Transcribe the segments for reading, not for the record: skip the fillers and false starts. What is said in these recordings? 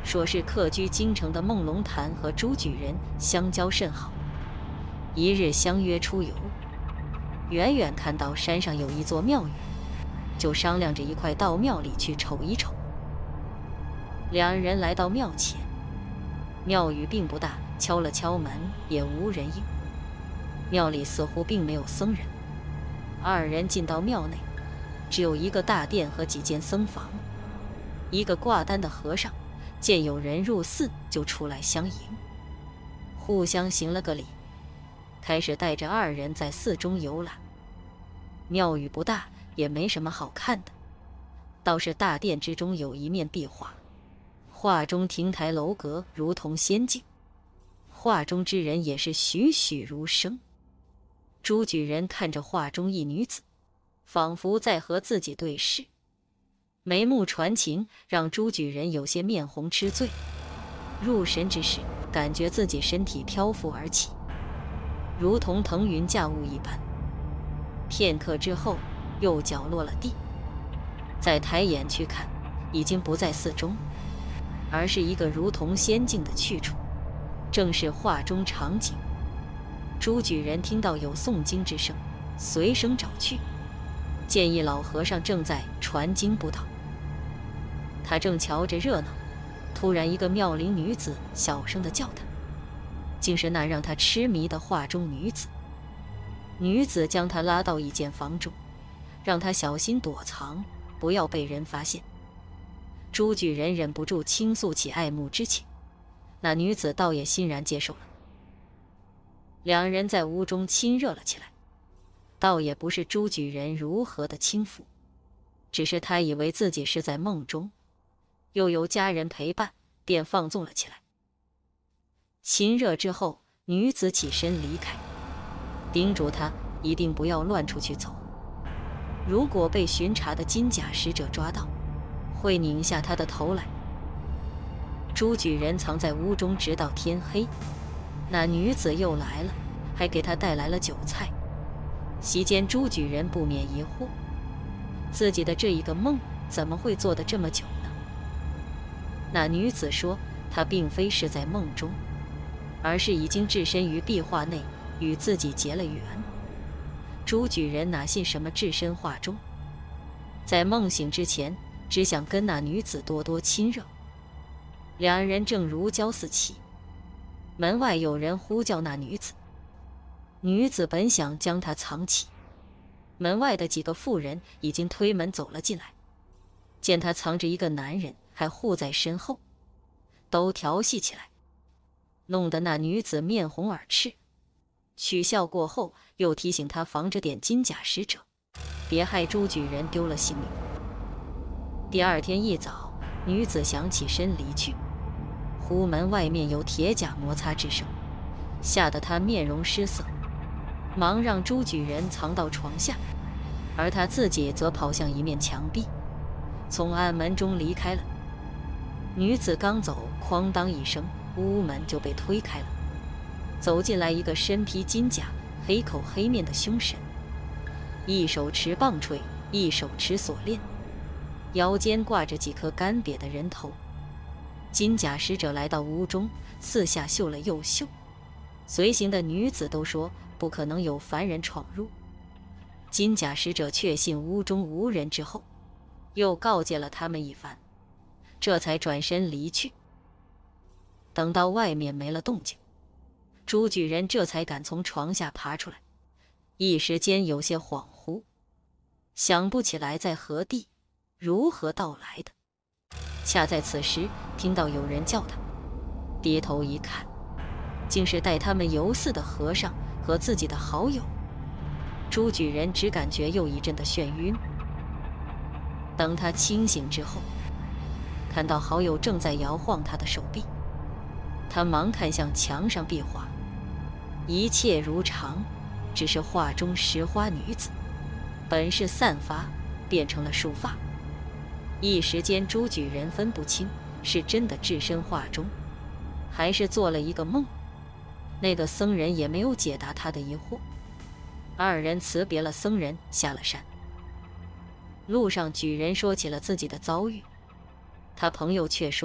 说是客居京城的孟龙潭和朱举人相交甚好，一日相约出游。远远看到山上有一座庙宇，就商量着一块到庙里去瞅一瞅。两人来到庙前，庙宇并不大，敲了敲门也无人应。庙里似乎并没有僧人。二人进到庙内，只有一个大殿和几间僧房。一个挂单的和尚见有人入寺，就出来相迎，互相行了个礼，开始带着二人在寺中游览。庙宇不大，也没什么好看的，倒是大殿之中有一面壁画，画中亭台楼阁如同仙境，画中之人也是栩栩如生。朱举人看着画中一女子，仿佛在和自己对视，眉目传情，让朱举人有些面红吃醉。入神之时，感觉自己身体漂浮而起，如同腾云驾雾一般。片刻之后，又脚落了地。再抬眼去看，已经不在寺中，而是一个如同仙境的去处，正是画中场景。朱举人听到有诵经之声，随声找去，见一老和尚正在传经布道。他正瞧着热闹，突然一个妙龄女子小声地叫他，竟是那让他痴迷的画中女子。女子将他拉到一间房中，让他小心躲藏，不要被人发现。朱举人忍不住倾诉起爱慕之情，那女子倒也欣然接受了。两人在屋中亲热了起来，倒也不是朱举人如何的轻浮，只是他以为自己是在梦中，又有家人陪伴，便放纵了起来。亲热之后，女子起身离开，叮嘱他一定不要乱出去走，如果被巡查的金甲使者抓到，会拧下他的头来。朱举人藏在屋中直到天黑，那女子又来了，还给他带来了酒菜。席间朱举人不免疑惑，自己的这一个梦怎么会做得这么久呢？那女子说，她并非是在梦中，而是已经置身于壁画内，与自己结了缘。朱举人哪信什么置身画中，在梦醒之前，只想跟那女子多多亲热。两人正如胶似漆，门外有人呼叫那女子。女子本想将她藏起，门外的几个妇人已经推门走了进来，见她藏着一个男人还护在身后，都调戏起来，弄得那女子面红耳赤。取笑过后，又提醒她防着点金甲使者，别害朱举人丢了性命。第二天一早，女子想起身离去，忽门外面有铁甲摩擦之声，吓得她面容失色，忙让朱举人藏到床下，而他自己则跑向一面墙壁，从暗门中离开了。女子刚走，哐当一声，屋门就被推开了，走进来一个身披金甲、黑口黑面的凶神，一手持棒槌，一手持锁链，腰间挂着几颗干瘪的人头。金甲使者来到屋中，四下嗅了又嗅，随行的女子都说不可能有凡人闯入。金甲使者确信屋中无人之后，又告诫了他们一番，这才转身离去。等到外面没了动静，朱举人这才敢从床下爬出来，一时间有些恍惚，想不起来在何地，如何到来的。恰在此时，听到有人叫他，低头一看，竟是带他们游寺的和尚和自己的好友。朱举人只感觉又一阵的眩晕。等他清醒之后，看到好友正在摇晃他的手臂，他忙看向墙上壁画，一切如常，只是画中石花女子本是散发，变成了束发。一时间朱举人分不清是真的置身画中，还是做了一个梦。那个僧人也没有解答他的疑惑。二人辞别了僧人，下了山。路上举人说起了自己的遭遇，他朋友却说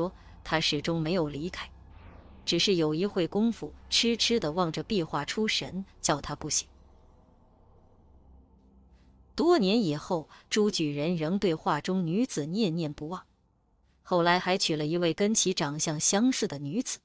他始终没有离开，只是有一会功夫，痴痴地望着壁画出神，叫他不醒。多年以后，朱举人仍对画中女子念念不忘，后来还娶了一位跟其长相相似的女子。